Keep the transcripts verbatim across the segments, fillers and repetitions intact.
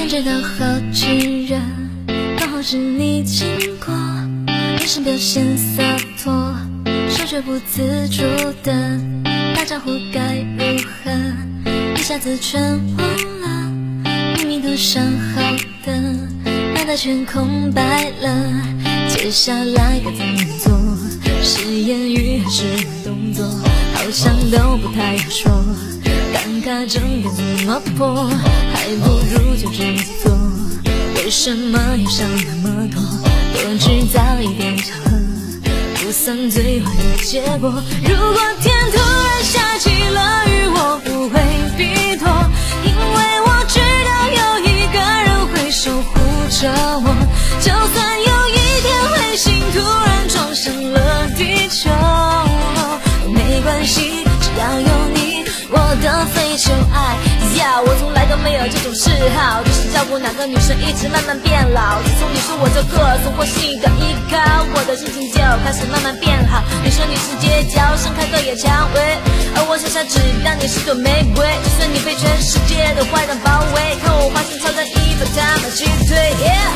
感觉到好炙热，刚好是你经过，眼神表现洒脱，手却不自主的打招呼该如何，一下子全忘了，明明都想好的，脑袋全空白了，接下来该怎么做？是言语还是动作？好像都不太好说，尴尬症该怎么破？还不如就直接做，为什么要想那么多？多制造一点巧合，不算最坏的结果。如果天突然下起了雨，我不会避脱，因为我知道有一个人会守护着我，就算有一天彗星突然撞上了地球，没关系，只要有你，我的非球爱呀，我从来都没有这种嗜好，就是照顾哪个女生一直慢慢变老。自从你说我这个生活性的依靠，我的心情就开始慢慢变好。你说你是街角盛开的野蔷薇，而我傻傻只当你是朵玫瑰。就算你被全世界的坏人包围，看我化身超人一把他们击退。Yeah!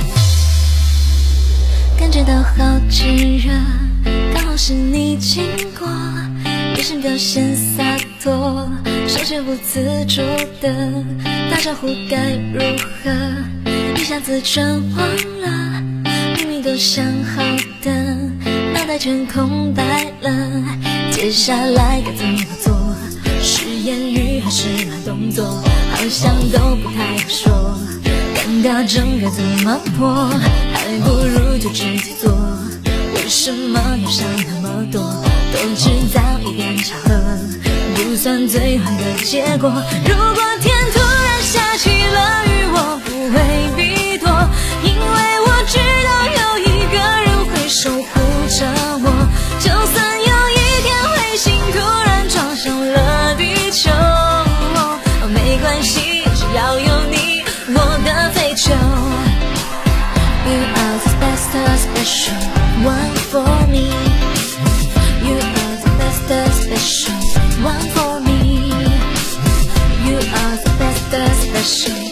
感觉到好炙热，刚好是你经过，眼神表现洒脱，手却不自主的打招呼该如何，一下子全忘了，明明都想好的，脑袋全空白了，接下来该怎么做？是言语还是那动作？好像都不太好说，尴尬症该怎么破？还不如就直接做，为什么要想那么多？多制造一点巧合，不算最坏的结果。如果天突然下起了雨，我不会避脱，因为我知道有一个人会守护着我，就算有一天彗星突然撞上了地球，没关系，只要有你，我的非球。You are the best special one for me, you are the best special one for me, you are the best special